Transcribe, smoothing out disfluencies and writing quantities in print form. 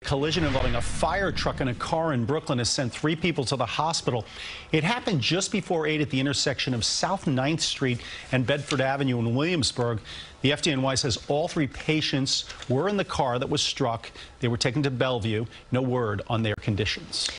Collision involving a fire truck and a car in Brooklyn has sent 3 people to the hospital. It happened just before 8 at the intersection of South 9th Street and Bedford Avenue in Williamsburg. The FDNY says all 3 patients were in the car that was struck. They were taken to Bellevue. No word on their conditions.